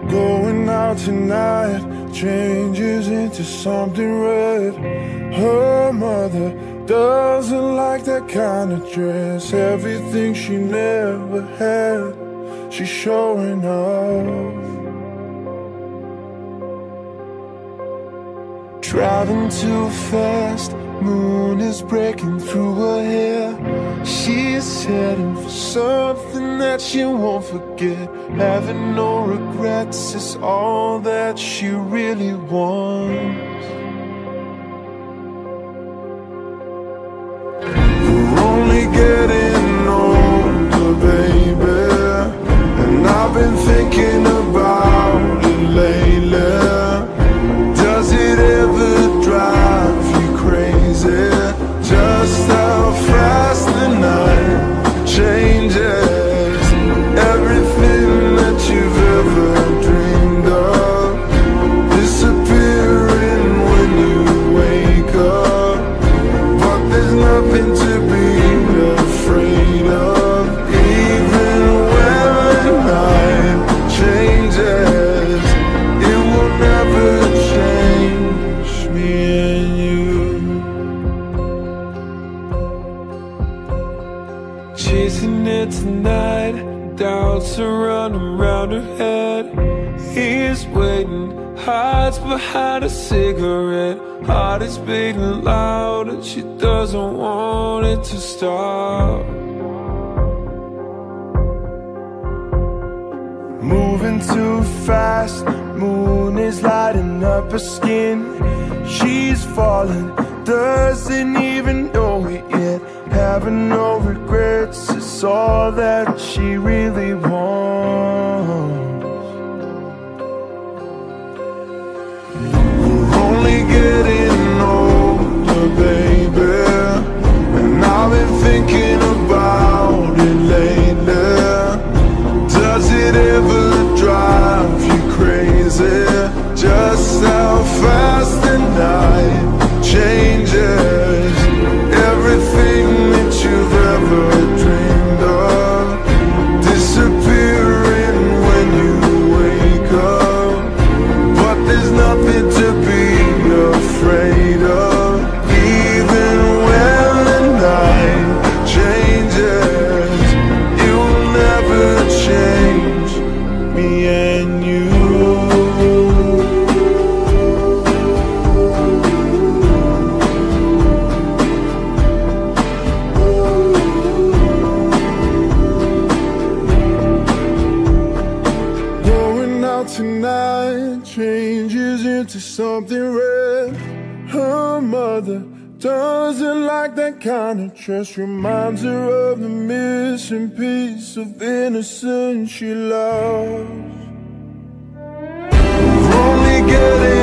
Going out tonight changes into something red. Her mother doesn't like that kind of dress. Everything she never had, she's showing off. Driving too fast, moon is breaking through her hair. She's heading for something that she won't forget. Having no regrets is all that she really wants. We're only getting older, baby, and I've been thinking about it lately. Does it ever drive you crazy? Just how fast the night changes. Everything that you've ever dreamed of disappearing when you wake up. But there's nothing to be afraid of. Even when the night changes, it will never change me and you. Chasing it tonight, doubts are running round her head. He's waiting, hides behind a cigarette. Heart is beating loud and she doesn't want it to stop. Moving too fast, moon is lighting up her skin. She's falling, doesn't even know it yet. Having no regrets is all that she really wants. We're only getting older, baby, and I've been thinking about it lately. Does it ever drive you crazy? Just how fast the night changes. Everything that you've ever dreamed of disappearing when you wake up. But there's nothing to be afraid of. Even when the night changes, it will never change me and you. Tonight changes into something red. Her mother doesn't like that kind of dress. Reminds her of the missing piece of innocence she lost. We're only getting